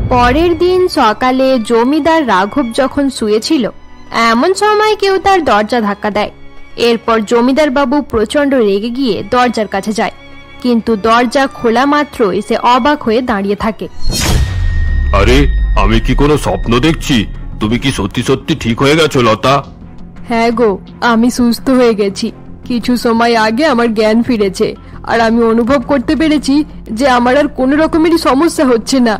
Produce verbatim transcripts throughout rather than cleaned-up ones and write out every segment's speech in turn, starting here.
পরের দিন সকালে জমিদার রাঘব যখন শুয়েছিল এমন সময় কেউ তার দরজা ধাক্কা দেয়। এরপর জমিদার বাবু প্রচন্ড রেগে গিয়ে দরজার কাছে যায়, কিন্তু দরজা খোলা মাত্রই সে অবাক হয়ে দাঁড়িয়ে থাকে। আরে, আমি কি কোনো স্বপ্ন দেখছি? তুমি কি সত্যি সত্যি ঠিক হয়ে গেছো লতা? হ্যাঁ গো, আমি সুস্থ হয়ে গেছি। কিছু সময় আগে আমার জ্ঞান ফিরেছে আর আমি অনুভব করতে পেরেছি যে আমার আর কোনো রকমেরই সমস্যা হচ্ছে না।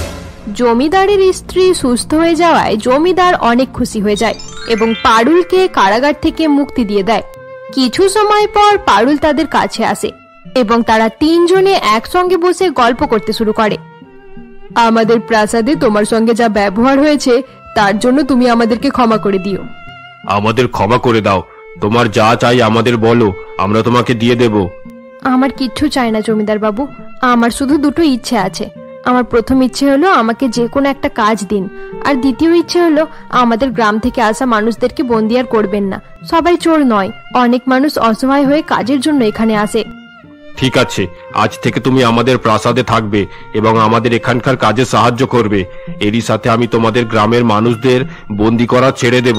জমিদারের স্ত্রী সুস্থ হয়ে যাওয়ায় জমিদার অনেক খুশি হয়ে যায় এবং পারুলকে কারাগার থেকে মুক্তি দিয়ে দেয়। কিছু সময় পর পারুল তাদের কাছে আসে এবং তারা তিনজনে একসঙ্গে বসে গল্প করতে শুরু করে। আমাদের প্রাসাদে তোমার সঙ্গে যা ব্যবহার হয়েছে তার জন্য তুমি আমাদেরকে ক্ষমা করে দিও। আমাদের ক্ষমা করে দাও। তোমার যা চাই আমাদের বলো, আমরা তোমাকে দিয়ে দেব। আমার কিচ্ছু চাই না জমিদার বাবু, আমার শুধু দুটো ইচ্ছে আছে। আমার প্রথম ইচ্ছে হলো আমাকে যে কোনো একটা কাজ দিন, আর দ্বিতীয় ইচ্ছে হলো আমাদের গ্রাম থেকে আসা মানুষদেরকে বন্দি আর করবেন না। সবাই চোর নয়, অনেক মানুষ অসহায় হয়ে কাজের জন্য এখানে আসে। ঠিক আছে, আজ থেকে তুমি আমাদের প্রাসাদে থাকবে এবং আমাদের এখানকার কাজে সাহায্য করবে। এরই সাথে আমি তোমাদের গ্রামের মানুষদের বন্দি করা ছেড়ে দেব।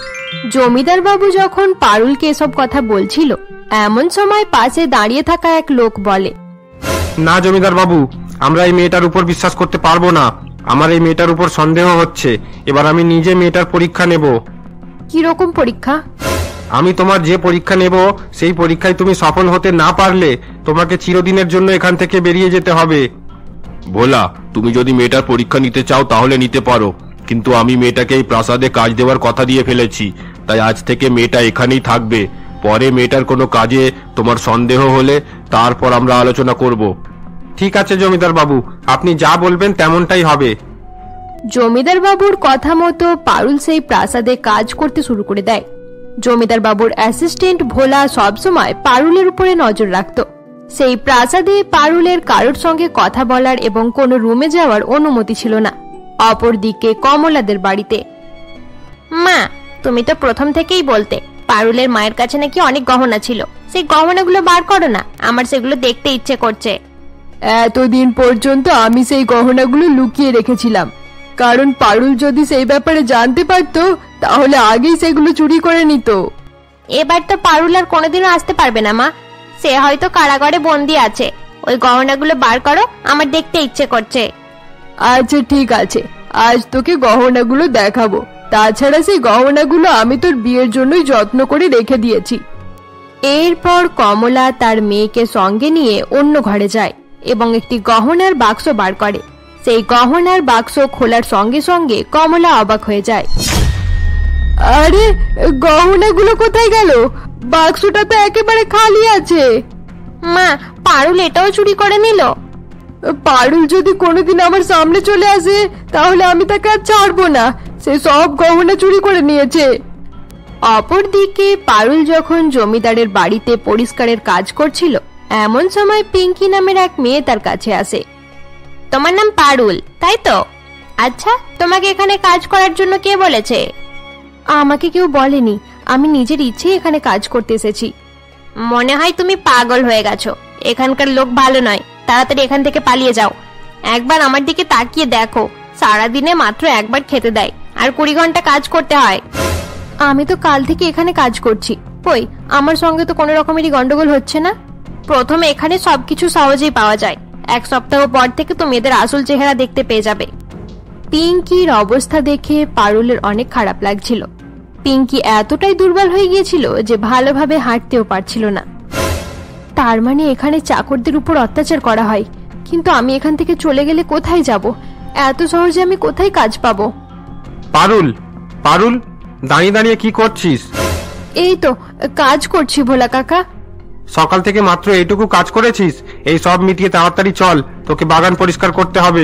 জমিদার বাবু যখন পারুলকে এসব কথা বলছিল এমন সময় পাশে দাঁড়িয়ে থাকা এক লোক বলে, না জমিদার বাবু, আমরা এই মেয়েটার উপর বিশ্বাস করতে পারবো না। আমার এই মেয়েটার উপর সন্দেহ হচ্ছে। এবার আমি নিজে মেয়েটার পরীক্ষা নেব। কিরকম পরীক্ষা? আমি তোমার যে পরীক্ষা নেব সেই পরীক্ষায় তুমি সফল হতে না পারলে তোমাকে চিরদিনের জন্য এখান থেকে বেরিয়ে যেতে হবে। ভোলা, তুমি যদি মেয়েটার পরীক্ষা নিতে চাও তাহলে নিতে পারো, কিন্তু আমি মেয়েটাকে এই প্রাসাদে কাজ দেওয়ার কথা দিয়ে ফেলেছি। তাই আজ থেকে মেয়েটা এখানেই থাকবে। পরে মেয়েটার কোনো কাজে তোমার সন্দেহ হলে তারপর আমরা আলোচনা করব। ঠিক আছে জমিদার বাবু, আপনি যা বলবেন তেমনটাই হবে। জমিদার বাবুর কথা মতো পারুল সেই প্রাসাদে কাজ করতে শুরু করে দেয়। জমিদার বাবুর অ্যাসিস্ট্যান্ট ভোলা সবসময় পারুলের উপরে নজর রাখত। সেই প্রাসাদে পারুলের কারোর সঙ্গে কথা বলার এবং কোনো রুমে যাওয়ার অনুমতি ছিল না। অপরদিকে কমলাদের বাড়িতে, মা, তুমি তো প্রথম থেকেই বলতে পারুলের মায়ের কাছে নাকি অনেক গহনা ছিল। সেই গহনাগুলো বার করো না, আমার সেগুলো দেখতে ইচ্ছে করছে। এতদিন পর্যন্ত আমি সেই গহনাগুলো লুকিয়ে রেখেছিলাম, কারণ পারুল যদি সেই ব্যাপারে জানতে পারতো তাহলে আগেই সেগুলো চুরি করে নিত। এবার তো পারুল আর কোনোদিনও আসতে পারবে না মা, সে হয়তো কারাগারে বন্দি আছে। ওই গহনাগুলো বার করো, আমার দেখতে ইচ্ছে করছে। আচ্ছা ঠিক আছে, আজ তোকে গহনাগুলো দেখাবো। তাছাড়া সেই গহনাগুলো আমি তোর বিয়ের জন্যই যত্ন করে রেখে দিয়েছি। এরপর কমলা তার মেয়েকে সঙ্গে নিয়ে অন্য ঘরে যায় এবং একটি গহনার বাক্স বার করে। সেই গহনার বাক্স খোলার সঙ্গে সঙ্গে কমলা অবাক হয়ে যায়। আরে, গহনাগুলো কোথায় গেল? বাক্সটা তো একেবারে খালি আছে। মা, পারুল এটাও চুরি করে নিল। পারুল যদি কোনোদিন আমার সামনে চলে আসে তাহলে আমি তাকে আর ছাড়বো না। সে সব গহনা চুরি করে নিয়েছে। অপরদিকে পারুল যখন জমিদারের বাড়িতে পরিষ্কারের কাজ করছিল এমন সময় পিঙ্কি নামের এক মেয়ে তার কাছে আসে। তোমার নাম পারুল, তাই তো? আচ্ছা, তোমাকে এখানে কাজ করার জন্য কে বলেছে? আমাকে কেউ বলেনি, আমি নিজের ইচ্ছে এখানে কাজ করতে এসেছি। মনে হয় তুমি পাগল হয়ে গেছো। এখানকার লোক ভালো নয়, তাড়াতাড়ি এখান থেকে পালিয়ে যাও। একবার আমার দিকে তাকিয়ে দেখো, সারাদিনে মাত্র একবার খেতে দেয় আর কুড়ি ঘন্টা কাজ করতে হয়। আমি তো কাল থেকে এখানে কাজ করছি, কই আমার সঙ্গে তো কোনো রকমেরই গন্ডগোল হচ্ছে না। প্রথমে এখানে সবকিছু সহজেই পাওয়া যায়, এক সপ্তাহ পর থেকে তুমি এদের আসল চেহারা দেখতে পেয়ে যাবে। পিঙ্কির অবস্থা দেখে পারুলের অনেক খারাপ লাগছিল। পিঙ্কি এতটাই দুর্বল হয়ে গিয়েছিল যে ভালোভাবে হাঁটতেও পারছিল না। তার মানে এখানে চাকরদের উপর অত্যাচার করা হয়, কিন্তু আমি এখান থেকে চলে গেলে কোথায় যাব? এত সহজে আমি কোথায় কাজ পাবো? পারুল, পারুল, দাঁড়িয়ে দাঁড়িয়ে কি করছিস? এই তো কাজ করছি ভোলা কাকা। সকাল থেকে মাত্র এইটুকু কাজ করেছিস? এই সব মিটিয়ে তাড়াতাড়ি চল, তোকে বাগান পরিষ্কার করতে হবে।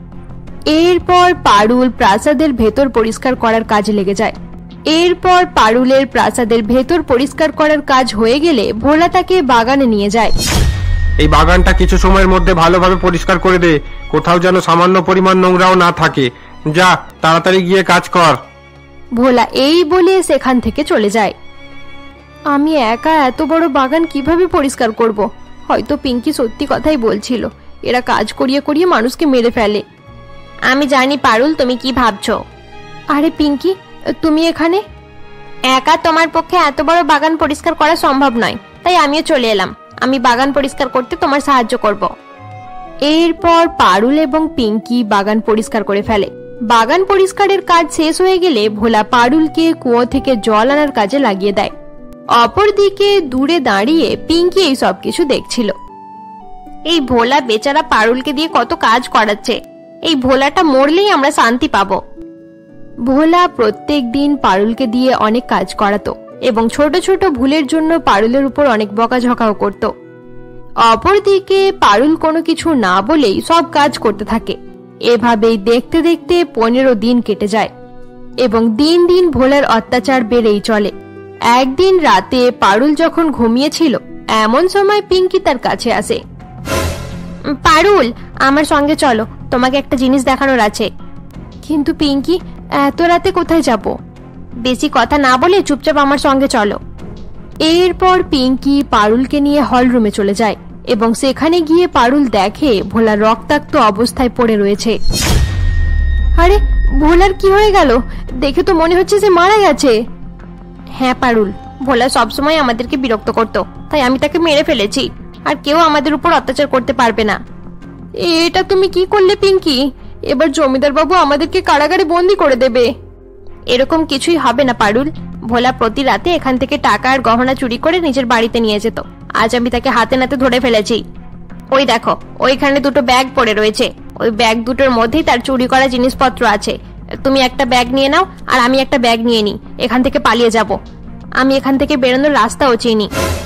এরপর পারুল প্রাসাদের ভেতর পরিষ্কার করার কাজে লেগে যায়। এরপর পারুলের প্রাসাদের ভেতর পরিষ্কার করার কাজ হয়ে গেলে ভোলা তাকে বাগানে নিয়ে যায়। এই বাগানটা কিছু সময়ের মধ্যে ভালোভাবে পরিষ্কার করে দে, কোথাও যেন সামান্য পরিমাণ নোংরাও না থাকে। যা, তাড়াতাড়ি গিয়ে কাজ কর। ভোলা এই বলে সেখান থেকে চলে যায়। আমি একা এত বড় বাগান কিভাবে পরিষ্কার করব? হয়তো পিঙ্কি সত্যি কথাই বলছিল, এরা কাজ করিয়ে করিয়ে মানুষকে মেরে ফেলে। আমি জানি পারুল তুমি কি ভাবছো। আরে পিঙ্কি, তুমি এখানে? একা তোমার পক্ষে এত বড় বাগান পরিষ্কার করা সম্ভব নয়, তাই আমিও চলে এলাম। আমি বাগান পরিষ্কার করতে তোমার সাহায্য করব। এরপর পারুল এবং পিঙ্কি বাগান পরিষ্কার করে ফেলে। বাগান পরিষ্কারের কাজ শেষ হয়ে গেলে ভোলা পারুলকে কুয়ো থেকে জল আনার কাজে লাগিয়ে দেয়। অপরদিকে দূরে দাঁড়িয়ে পিঙ্কি এই সব কিছু দেখছিল। এই ভোলা বেচারা পারুলকে দিয়ে কত কাজ করাচ্ছে, এই ভোলাটা মরলেই আমরা শান্তি পাবো। ভোলা প্রত্যেক দিন পারুলকে দিয়ে অনেক কাজ করাতো এবং ছোট ছোট ভুলের জন্য পারুলের উপর অনেক বকাঝকাও করত। অপরদিকে পারুল কোনো কিছু না বলেই সব কাজ করতে থাকে। এভাবেই দেখতে দেখতে পনেরো দিন কেটে যায় এবং দিন দিন ভোলার অত্যাচার বেড়েই চলে। একদিন রাতে পারুল যখন ঘুমিয়েছিল এমন সময় পিঙ্কি তার কাছে আসে। পারুল, আমার সঙ্গে চলো, তোমাকে একটা জিনিস দেখানোর আছে। কিন্তু পিঙ্কি, এত রাতে কোথায় যাব? বেশি কথা না বলে চুপচাপ আমার সঙ্গে চলো। এরপর পিঙ্কি পারুলকে নিয়ে হল রুমে চলে যায় এবং সেখানে গিয়ে পারুল দেখে ভোলা রক্তাক্ত অবস্থায় পড়ে রয়েছে। আরে ভোলার কি হয়ে গেল? দেখে তো মনে হচ্ছে যে মারা গেছে। হ্যাঁ পারুল, ভোলা সবসময় আমাদেরকে বিরক্ত করত, তাই আমি তাকে মেরে ফেলেছি। আর কেউ আমাদের উপর অত্যাচার করতে পারবে না। এটা তুমি কি করলে পিঙ্কি? এবার জমিদার বাবু আমাদেরকে কারাগারে বন্দি করে দেবে। এরকম কিছুই হবে না পারুল। ভোলা প্রতি রাতে এখান থেকে টাকা আর গহনা চুরি করে নিজের বাড়িতে নিয়ে যেত। আজ আমি তাকে হাতে নাতে ধরে ফেলেছি। ওই দেখো, ওইখানে দুটো ব্যাগ পড়ে রয়েছে। ওই ব্যাগ দুটোর মধ্যেই তার চুরি করা জিনিসপত্র আছে। তুমি একটা ব্যাগ নিয়ে নাও আর আমি একটা ব্যাগ নিয়ে নিই। এখান থেকে পালিয়ে যাব। আমি এখান থেকে বেরোনোর রাস্তাও চিনি।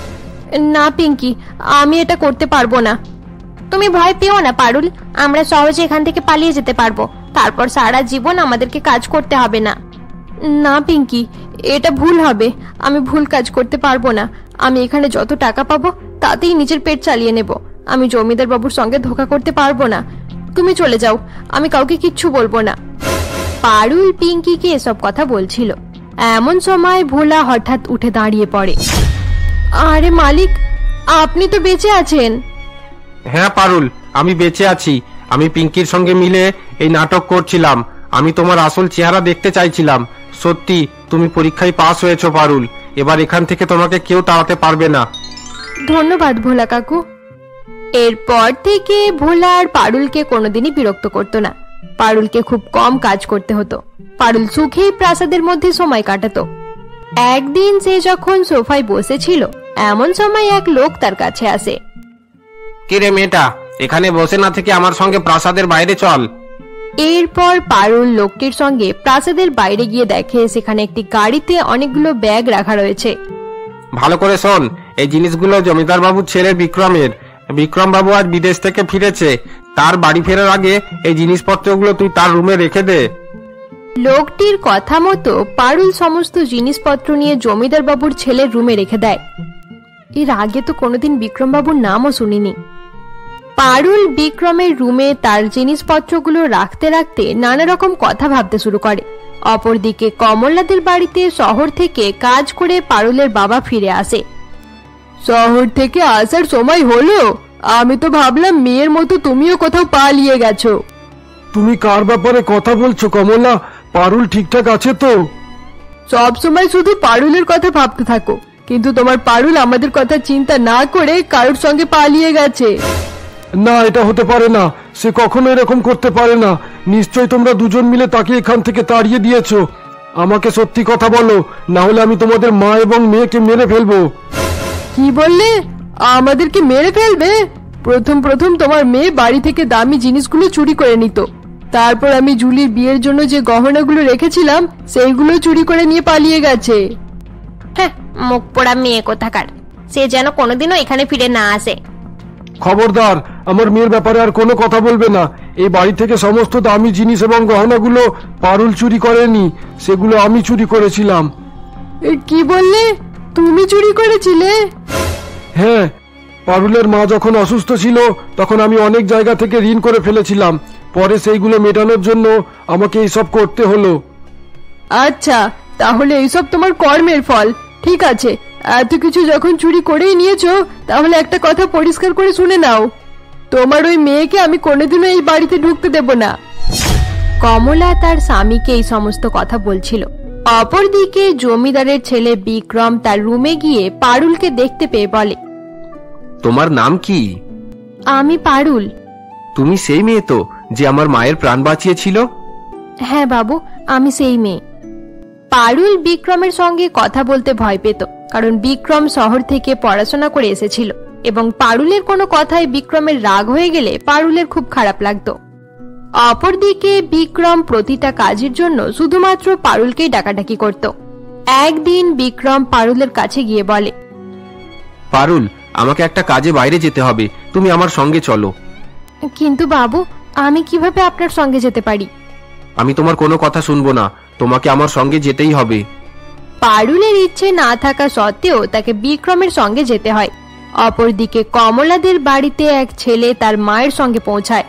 না পিঙ্কি, আমি এটা করতে পারবো না। তুমি ভয় পেও না পারুল, আমরা সহজে এখান থেকে পালিয়ে যেতে পারবো। তারপর সারা জীবন আমাদেরকে কাজ করতে হবে না। না পিঙ্কি, এটা ভুল হবে। আমি ভুল কাজ করতে পারবো না। আমি এখানে যত টাকা পাবো তাতেই নিজের পেট চালিয়ে নেব। আমি জমিদার বাবুর সঙ্গে ধোঁকা করতে পারবো না। তুমি চলে যাও, আমি কাউকে কিচ্ছু বলবো না। পারুল পিঙ্কিকে এসব কথা বলছিল। এমন সময় ভোলা হঠাৎ উঠে দাঁড়িয়ে পড়ে। আরে মালিক, আপনি তো বেঁচে আছেন। হ্যাঁ পারুল, আমি বেঁচে আছি। আমি পিঙ্কির সঙ্গে মিলে এই নাটক করছিলাম। আমি তোমার আসল চেহারা দেখতে চাইছিলাম। সত্যি তুমি পরীক্ষায় পাস হয়েছো পারুল। এবার এখান থেকে তোমাকে কেউ তাড়াতে পারবে না। ধন্যবাদ ভোলা কাকু। এরপর থেকে ভোলা আর পারুলকে কোনোদিনই বিরক্ত করতো না। পারুলকে খুব কম কাজ করতে হতো। পারুল সুখেই প্রাসাদের মধ্যে সময় কাটাতো। একদিন সে যখন সোফায় বসেছিল এমন সময় এক লোক তার কাছে আসে। কিরে মেয়েটা, এখানে বসে না থেকে আমার সঙ্গে প্রাসাদের বাইরে চল। এরপর পারুল লোকটির সঙ্গে প্রাসাদের বাইরে গিয়ে দেখে সেখানে একটি গাড়িতে অনেকগুলো ব্যাগ রাখা রয়েছে। ভালো করে শোন, এই জিনিসগুলো জমিদার বাবুর ছেলে বিক্রমের। বিক্রম বাবু আজ বিদেশ থেকে ফিরেছে। তার বাড়ি ফেরার আগে এই জিনিসপত্রগুলো তুই তার রুমে রেখে দে। লোকটির কথা মতো পারুল সমস্ত জিনিসপত্র নিয়ে জমিদার বাবুর ছেলের রুমে রেখে দেয়। এর আগে তো কোনোদিন বিক্রম বাবুর নামও শুনিনি। পারুল বিক্রমের রুমে তার জিনিসপত্রগুলো রাখতে রাখতে নানা রকম কথা ভাবতে শুরু করে। অপরদিকে কমলাদের বাড়িতে শহর থেকে কাজ করে পারুলের বাবা ফিরে আসে। শহর থেকে আসার সময় হলো? আমি তো ভাবলাম মেয়ের মতো তুমিও কোথাও পালিয়ে গেছো। তুমি কার ব্যাপারে কথা বলছো কমলা? পারুল ঠিকঠাক আছে তো? সব সময় শুধু পারুলের কথা ভাবতে থাকো, কিন্তু তোমার পারুল আমাদের কথা চিন্তা না করে কারোর সঙ্গে পালিয়ে গেছে। না, এটা হতে পারে না। সে কখনো এরকম করতে পারে না। নিশ্চয় তোমরা দুজন মিলে তাকে এখান থেকে তাড়িয়ে দিয়েছো। আমাকে সত্যি কথা বলো, না হলে আমি তোমাদের মা এবং মেয়েকে মেরে ফেলবো। কি বললে? আমাদেরকে মেরে ফেলবে? প্রথম প্রথম তোমার মেয়ে বাড়ি থেকে দামি জিনিসগুলো চুরি করে নিত। তারপর আমি জুলির বিয়ের জন্য যে গহনাগুলো রেখেছিলাম সেইগুলো চুরি করে নিয়ে পালিয়ে গেছে। হ্যাঁ, মুখ পোড়া মেয়ে কোথাকার। সে যেন কোনোদিনও এখানে ফিরে না আসে। খবরদার, আমার মেয়ের ব্যাপারে আর কোনো কথা বলবে না। এই বাড়ি থেকে সমস্ত দামি জিনিস এবং গহনাগুলো পারুল চুরি করেনি, সেগুলো আমি চুরি করেছিলাম। কি বললে? তুমি চুরি করেছিলে? হ্যাঁ, পারুলের মা যখন অসুস্থ ছিল তখন আমি অনেক জায়গা থেকে ঋণ করে ফেলেছিলাম। পরে সেইগুলো মেটানোর জন্য আমাকে এইসব করতে হলো। আচ্ছা, তাহলে এইসব তোমার কর্মের ফল। ঠিক আছে, এত কিছু যখন চুরি করেই নিয়েছো তাহলে একটা কথা পরিষ্কার করে শুনে নাও। তোমার ওই মেয়েকে আমি কোনোদিনও এই বাড়িতে ঢুকতে দেব না। কমলা তার স্বামীকে এই সমস্ত কথা বলছিল। অপরদিকে জমিদারের ছেলে বিক্রম তার রুমে গিয়ে পারুলকে দেখতে পেয়ে বলে, তোমার নাম কি? আমি পারুল। তুমি সেই মেয়ে তো যে আমার মায়ের প্রাণ বাঁচিয়েছিল? হ্যাঁ বাবু, আমি সেই মেয়ে। পারুল বিক্রমের সঙ্গে কথা বলতে ভয় পেত, কারণ বিক্রম শহর থেকে পড়াশোনা করে এসেছিল এবং পারুলের কোনো কথায় বিক্রমের রাগ হয়ে গেলে পারুলের খুব খারাপ লাগতো। অপরদিকে বিক্রম প্রতিটা কাজের জন্য শুধুমাত্র পারুলকেই ডাকাডাকি করত। একদিন বিক্রম পারুলের কাছে গিয়ে বলে, পারুল, আমাকে একটা কাজে বাইরে যেতে হবে, তুমি আমার সঙ্গে চলো। কিন্তু বাবু, আমি কিভাবে আপনার সঙ্গে যেতে পারি? আমি তোমার কোনো কথা শুনবো না, তোমাকে আমার সঙ্গে যেতেই হবে। পারুলের ইচ্ছে না থাকা সত্ত্বেও তাকে বিক্রমের সঙ্গে যেতে হয়। অপরদিকে কমলাদের বাড়িতে এক ছেলে তার মায়ের সঙ্গে পৌঁছায়।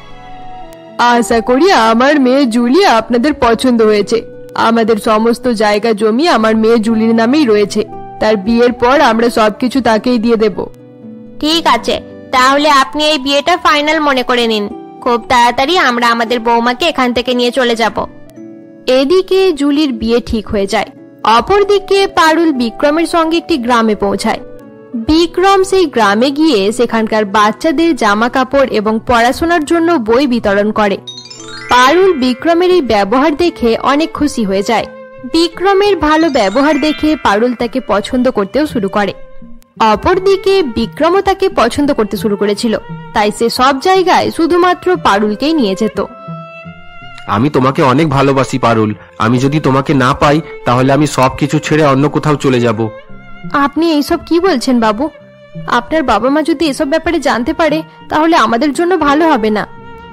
আশা করি আমার মেয়ে জুলি আপনাদের পছন্দ হয়েছে। আমাদের সমস্ত জায়গা জমি আমার মেয়ে জুলির নামেই রয়েছে। তার বিয়ের পর আমরা সবকিছু তাকেই দিয়ে দেব। ঠিক আছে, তাহলে আপনি এই বিয়েটা ফাইনাল মনে করে নিন। খুব তাড়াতাড়ি আমরা আমাদের বৌমাকে এখান থেকে নিয়ে চলে যাব। এদিকে জুলির বিয়ে ঠিক হয়ে যায়। অপরদিকে পারুল বিক্রমের সঙ্গে একটি গ্রামে পৌঁছায়। বিক্রম সেই গ্রামে গিয়ে সেখানকার বাচ্চাদের জামা কাপড় এবং পড়াশোনার জন্য বই বিতরণ করে। পারুল বিক্রমের এই ব্যবহার দেখে অনেক খুশি হয়ে যায়। বিক্রমের ভালো ব্যবহার দেখে পারুল তাকে পছন্দ করতেও শুরু করে। অপরদিকে বিক্রমও তাকে পছন্দ করতে শুরু করেছিল, তাই সে সব জায়গায় শুধুমাত্র পারুলকেই নিয়ে যেত। আমি তোমাকে অনেক ভালোবাসি পারুল, আমি যদি তোমাকে না পাই তাহলে আমি সবকিছু ছেড়ে অন্য কোথাও চলে যাব। আপনি এইসব কি বলছেন বাবু? আপনার বাবা মা যদি এসব ব্যাপারে জানতে পারে তাহলে আমাদের জন্য ভালো হবে না।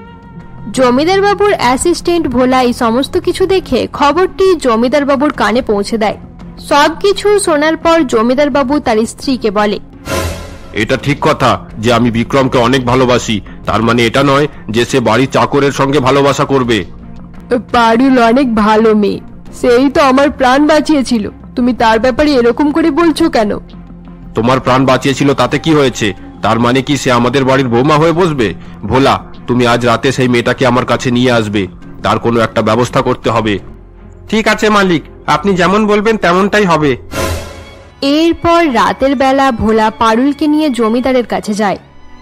জমিদার বাবুর অ্যাসিস্ট্যান্ট ভোলা এই সমস্ত কিছু দেখে খবরটি জমিদার বাবুর কানে পৌঁছে দেয়। সবকিছু শোনার পর জমিদার বাবু তার স্ত্রীকে বলে, এটা ঠিক কথা যে আমি বিক্রমকে অনেক ভালোবাসি, তার মানে এটা নয় যে সে বাড়ির চাকরের সঙ্গে ভালোবাসা করবে। পারুল অনেক ভালো মেয়ে, সেই তো আমার প্রাণ বাঁচিয়েছিল। তুমি তার ব্যাপারে এরকম করে বলছো কেন? তোমার প্রাণ বাঁচিয়েছিল তাতে কি হয়েছে? তার মানে কি সে আমাদের বাড়ির বৌমা হয়ে বসবে? ভোলা, তুমি আজ রাতে সেই মেয়েটাকে আমার কাছে নিয়ে আসবে, তার কোনো একটা ব্যবস্থা করতে হবে। ঠিক আছে মালিক, আপনি যেমন বলবেন তেমনটাই হবে। এরপর রাতের বেলা ভোলা পারুলকে নিয়ে জমিদারের কাছে যায়।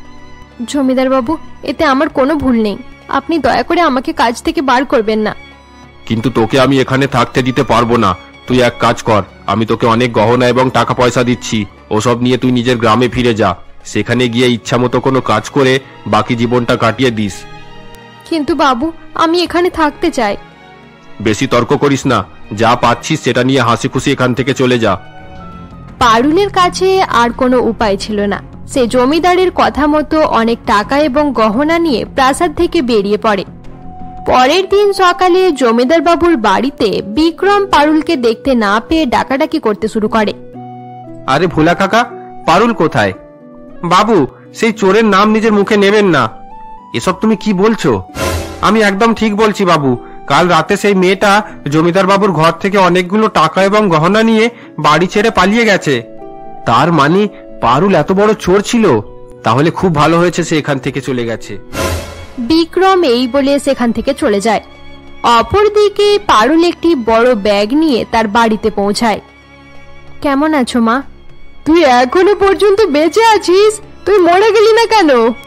জমিদার বাবু, এতে আমার কোনো ভুল নেই, আপনি দয়া করে আমাকে কাজ থেকে বার করবেন না। কিন্তু তোকে আমি এখানে থাকতে দিতে পারবো না। তুই এক কাজ কর, আমি তোকে অনেক গহনা এবং টাকা পয়সা দিচ্ছি, ওসব নিয়ে তুই নিজের গ্রামে ফিরে যা। সেখানে গিয়ে ইচ্ছা মতো কোনো কাজ করে বাকি জীবনটা কাটিয়ে দিস। কিন্তু বাবু, আমি এখানে থাকতে চাই। বেশি তর্ক করিস না, যা পাচ্ছিস সেটা নিয়ে হাসি খুশি এখান থেকে চলে যা। পারুলের কাছে আর কোনো উপায় ছিল না। সে জমিদারের কথা মতো অনেক টাকা এবং গহনা নিয়ে প্রাসাদ থেকে বেরিয়ে পড়ে। পরের দিন সকালে জমিদার বাবুর বাড়িতে বিক্রম পারুলকে দেখতে না পেয়ে ডাকাডাকি করতে শুরু করে। আরে ভোলা কাকা, পারুল কোথায়? বাবু, সেই চোরের নাম নিজের মুখে নেবেন না। এসব তুমি কি বলছো? আমি একদম ঠিক বলছি বাবু। কাল রাতে সেই মেয়েটা জমিদার বাবুর ঘর থেকে অনেকগুলো টাকা এবং গহনা নিয়ে বাড়ি ছেড়ে পালিয়ে গেছে। তার মানে পারুল এত বড় চোর ছিল? তাহলে খুব ভালো হয়েছে সে এখান থেকে চলে গেছে। বিক্রম এই বলে সেখান থেকে চলে যায়। অপরদিকে পারুল একটি বড় ব্যাগ নিয়ে তার বাড়িতে পৌঁছায়। কেমন আছো মা? তুই এখনো পর্যন্ত বেঁচে আছিস? তুই মরে গেলি না কেন?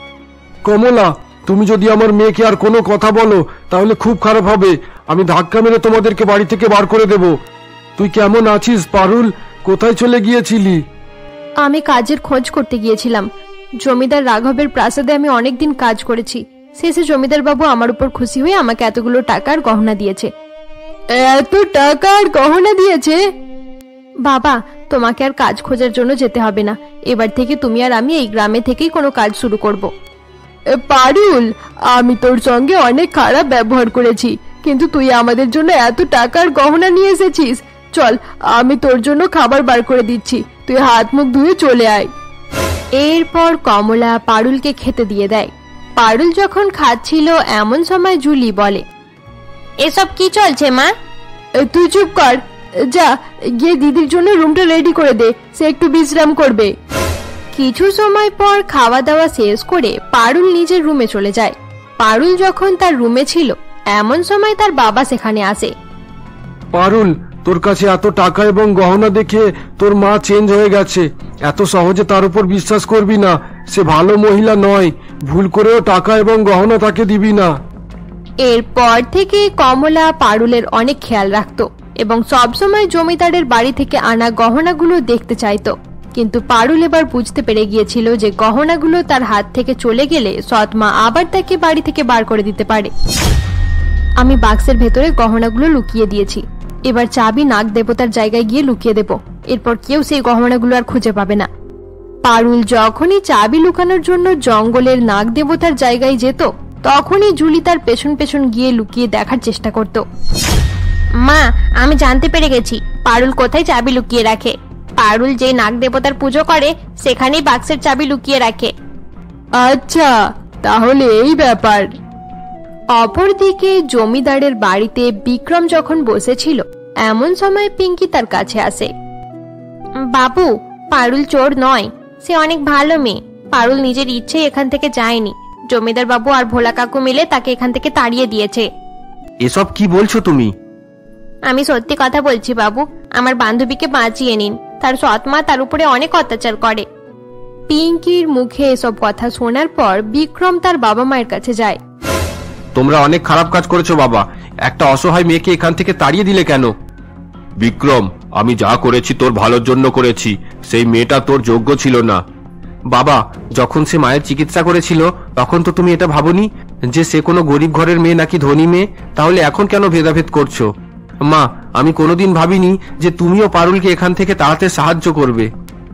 কমলা, তুমি যদি আমার মেয়েকে আর কোনো কথা বলো তাহলে খুব খারাপ হবে। আমি ধাক্কা মেরে তোমাদেরকে বাড়ি থেকে বার করে দেব। তুই কেমন আছিস পারুল? কোথায় চলে গিয়েছিলি? আমি কাজের খোঁজ করতে গিয়েছিলাম। জমিদার রাঘবের প্রাসাদে আমি অনেকদিন কাজ করেছি। শেষে জমিদার বাবু আমার উপর খুশি হয়ে আমাকে এতগুলো টাকার গহনা দিয়েছে। এত টাকার গহনা দিয়েছে? বাবা, তোমাকে আর কাজ খোঁজার জন্য যেতে হবে না। এবার থেকে তুমি আর আমি এই গ্রামে থেকেই কোনো কাজ শুরু করব। পারুল, আমি তোর সঙ্গে অনেক খারাপ ব্যবহার করেছি, কিন্তু তুই আমাদের জন্য এত টাকার গহনা নিয়ে এসেছিস। চল, আমি তোর জন্য খাবার বার করে দিচ্ছি, তুই হাত মুখ ধুয়ে চলে আয়। এরপর কমলা পারুলকে খেতে দিয়ে দেয়। পারুল যখন খাচ্ছিল এমন সময় জুলি বলে, এসব কি চলছে মা? তুই চুপ কর, যা গিয়ে দিদির জন্য রুমটা রেডি করে দে, সে একটু বিশ্রাম করবে। কিছু সময় পর খাওয়া দাওয়া শেষ করে পারুল নিজের রুমে চলে যায়। পারুল যখন তার রুমে ছিল এমন সময় তার বাবা সেখানে আসে। পারুল, তোর কাছে এত টাকা এবং গহনা দেখে তোর মা চেঞ্জ হয়ে গেছে। এত সহজে তার উপর বিশ্বাস করবি না, সে ভালো মহিলা নয়। ভুল করেও টাকা এবং গহনা তাকে দিবি না। এরপর থেকে কমলা পারুলের অনেক খেয়াল রাখত এবং সবসময় জমিদারের বাড়ি থেকে আনা গহনাগুলো দেখতে চাইতো। কিন্তু পারুল এবার বুঝতে পেরে গিয়েছিল যে গহনাগুলো তার হাত থেকে চলে গেলে সৎমা আবার তাকে বাড়ি থেকে বার করে দিতে পারে। আমি বাক্সের ভেতরে গহনাগুলো লুকিয়ে দিয়েছি, এবার চাবি নাগ দেবতার জায়গায় গিয়ে লুকিয়ে দেব। এরপর কেউ সেই গহনাগুলো আর খুঁজে পাবে না। পারুল যখনই চাবি লুকানোর জন্য জঙ্গলের নাগ দেবতার জায়গায় যেত, তখনই জুলি তার পেছন পেছন গিয়ে লুকিয়ে দেখার চেষ্টা করত। মা, আমি জানতে পেরে গেছি পারুল কোথায় চাবি লুকিয়ে রাখে। পারুল যে নাগ দেবতার পুজো করে সেখানেই বাক্সের চাবি লুকিয়ে রাখে। আচ্ছা, তাহলে এই ব্যাপার। অপরদিকে জমিদারের বাড়িতে বিক্রম যখন বসেছিল, এমন সময় পিঙ্কি তার কাছে আসে। বাবু, পারুল চোর নয়, সে অনেক ভালো মেয়ে। পারুল নিজের ইচ্ছে এখান থেকে যায়নি, জমিদার বাবু আর ভোলা কাকু মিলে তাকে এখান থেকে তাড়িয়ে দিয়েছে। এসব কি বলছো তুমি? আমি সত্যি কথা বলছি বাবু, আমার বান্ধবীকে বাঁচিয়ে নিন, তার সৎমা তার উপরে অনেক অত্যাচার করে। পিঙ্কির মুখে এসব কথা শোনার পর বিক্রম তার বাবা মায়ের কাছে যায়। তোমরা অনেক খারাপ কাজ করেছো বাবা, একটা অসহায় মেয়েকে এখান থেকে তাড়িয়ে দিলে কেন? বিক্রম, আমি যা করেছি তোর ভালোর জন্য করেছি, সেই মেয়েটা তোর যোগ্য ছিল না। বাবা, যখন সে মায়ের চিকিৎসা করেছিল তখন তো তুমি এটা ভাবনি যে সে কোনো গরিব ঘরের মেয়ে নাকি ধনী মেয়ে? তাহলে এখন কেন ভেদাভেদ করছো? মা, আমি কোনোদিন ভাবিনি যে তুমিও পারুলকে এখান থেকে তাড়াতে সাহায্য করবে।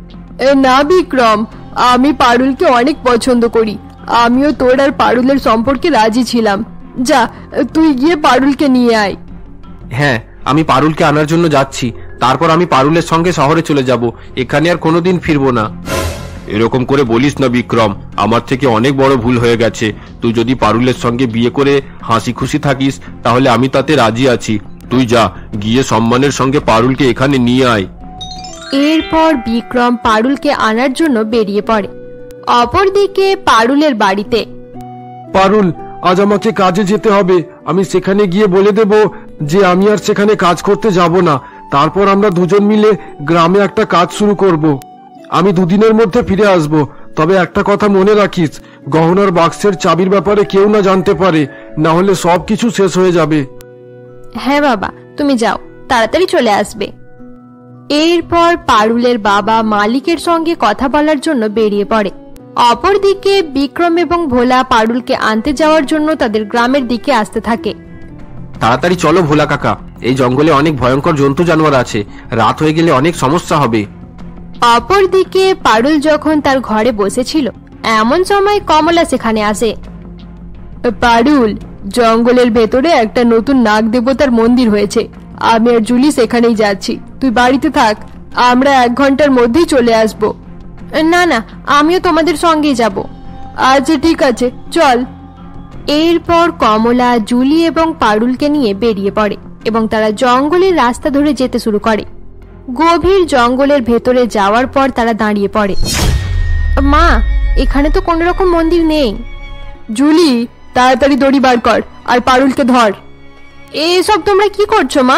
না বিক্রম, আমি পারুলকে অনেক পছন্দ করি। আমিও তোর আর পারুলের সম্পর্কে রাজি ছিলাম। যা, তুই গিয়ে পারুলকে নিয়ে আয়। হ্যাঁ, আমি পারুলকে আনার জন্য যাচ্ছি। তারপর আমি পারুলের সঙ্গে শহরে চলে যাব, এখানে আর কোনোদিন ফিরবো না। এরকম করে বলিস না বিক্রম, আমার থেকে অনেক বড় ভুল হয়ে গেছে। তুই যদি পারুলের সঙ্গে বিয়ে করে হাসি খুশি থাকিস তাহলে আমি তাতে রাজি আছি। তুই যা, গিয়ে সম্মানের সঙ্গে পারুলকে এখানে নিয়ে আয়। এরপর বিক্রম পারুলকে আনার জন্য বেরিয়ে পড়ে। অপরদিকে পারুলের বাড়িতে। পারুল, আজ আমাকে কাজে যেতে হবে। আমি সেখানে গিয়ে বলে দেব যে আমি আর সেখানে কাজ করতে যাব না। তারপর আমরা দুজন মিলে গ্রামে একটা কাজ শুরু করব। আমি দুদিনের মধ্যে ফিরে আসব। তবে একটা কথা মনে রাখিস, গহনার বাক্সের চাবির ব্যাপারে কেউ না জানতে পারে, না হলে সবকিছু শেষ হয়ে যাবে। হ্যাঁ বাবা, তুমি যাও, তাড়াতাড়ি চলে আসবে। এরপর পারুলের বাবা মালিকের সঙ্গে কথা বলার জন্য বেরিয়ে পড়ে। অপরদিকে বিক্রম এবং ভোলা পারুলকে আনতে যাওয়ার জন্য তাদের গ্রামের দিকে আসতে থাকে। তাড়াতাড়ি চলো ভোলা কাকা, এই জঙ্গলে অনেক ভয়ঙ্কর জন্তু জানোয়ার আছে, রাত হয়ে গেলে অনেক সমস্যা হবে। অপরদিকে পারুল যখন তার ঘরে বসেছিল, এমন সময় কমলা সেখানে আসে। পারুল, জঙ্গলের ভেতরে একটা নতুন নাগ দেবতার মন্দির হয়েছে। আমি আর জুলি সেখানেই যাচ্ছি, তুই বাড়িতে থাক, আমরা এক ঘন্টার মধ্যেই চলে আসব। না না, আমিও তোমাদের সঙ্গেই যাব। আচ্ছা ঠিক আছে, চল। এরপর কমলা জুলি এবং পারুলকে নিয়ে বেরিয়ে পড়ে এবং তারা জঙ্গলের রাস্তা ধরে যেতে শুরু করে। গভীর জঙ্গলের ভেতরে যাওয়ার পর তারা দাঁড়িয়ে পড়ে। মা, এখানে তো কোনো রকম মন্দির নেই। জুলি, তাড়াতাড়ি দড়ি বার কর আর পারুলকে ধর। এসব তোমরা কি করছো মা?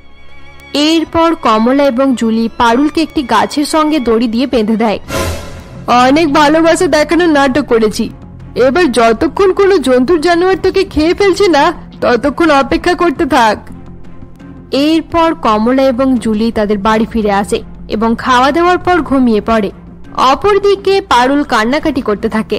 এরপর কমলা এবং জুলি পারুলকে একটি গাছের সঙ্গে দড়ি দিয়ে বেঁধে দেয়। অনেক ভালোবাসা দেখানোর নাটক করেছি, এবার যতক্ষণ কোনো জন্তুর জানোয়ার তোকে খেয়ে ফেলছে না ততক্ষণ অপেক্ষা করতে থাক। এরপর কমলা এবং জুলি তাদের বাড়ি ফিরে আসে এবং খাওয়া দাওয়ার পর ঘুমিয়ে পড়ে। অপরদিকে পারুল কান্নাকাটি করতে থাকে।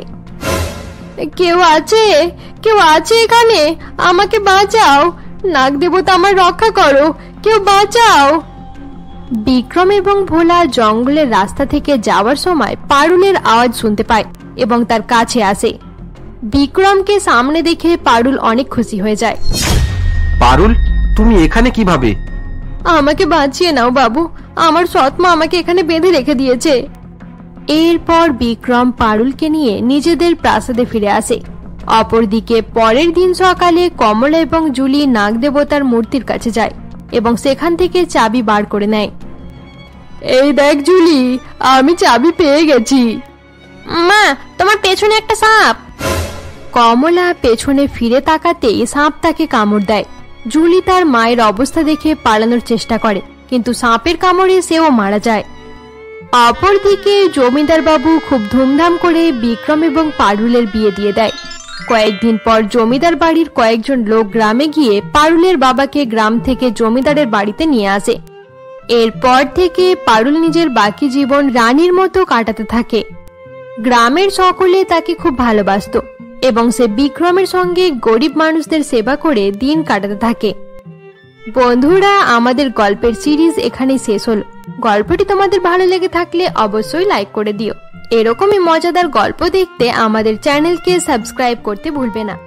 কেউ আছে? কেউ আছে এখানে? আমাকে বাঁচাও, নাগ দেবতা আমার রক্ষা করো, কেউ বাঁচাও। বিক্রম এবং ভোলা জঙ্গলের রাস্তা থেকে যাওয়ার সময় পারুলের আওয়াজ শুনতে পায় এবং তার কাছে আসে। বিক্রমকে সামনে দেখে পারুল অনেক খুশি হয়ে যায়। পারুল, তুমি এখানে কিভাবে? আমাকে বাঁচিয়ে নাও বাবু, আমার সৎমা আমাকে এখানে বেঁধে রেখে দিয়েছে। এরপর বিক্রম পারুলকে নিয়ে নিজেদের প্রাসাদে ফিরে আসে। অপরদিকে পরের দিন সকালে কমলা এবং জুলি নাগ দেবতার মূর্তির কাছে যায় এবং সেখান থেকে চাবি বার করে নেয়। এই দেখ জুলি, আমি চাবি পেয়ে গেছি। মা, তোমার পেছনে একটা সাপ। কমলা পেছনে ফিরে তাকাতেই সাপ তাকে কামড় দেয়। জুলি তার মায়ের অবস্থা দেখে পালানোর চেষ্টা করে, কিন্তু সাপের কামড়ে সেও মারা যায়। অপরদিকে জমিদার বাবু খুব ধুমধাম করে বিক্রম এবং পারুলের বিয়ে দিয়ে দেয়। কয়েকদিন পর জমিদার বাড়ির কয়েকজন লোক গ্রামে গিয়ে পারুলের বাবাকে গ্রাম থেকে জমিদারের বাড়িতে নিয়ে আসে। এরপর থেকে পারুল নিজের বাকি জীবন রানীর মতো কাটাতে থাকে। গ্রামের সকলে তাকে খুব ভালোবাসতো এবং সে বিক্রমের সঙ্গে গরিব মানুষদের সেবা করে দিন কাটাতে থাকে। বন্ধুরা, আমাদের গল্পের সিরিজ এখানেই শেষ হলো। গল্পটি তোমাদের ভালো লেগে থাকলে অবশ্যই লাইক করে দিও। এরকমই মজাদার গল্প দেখতে আমাদের চ্যানেলকে সাবস্ক্রাইব করতে ভুলবে না।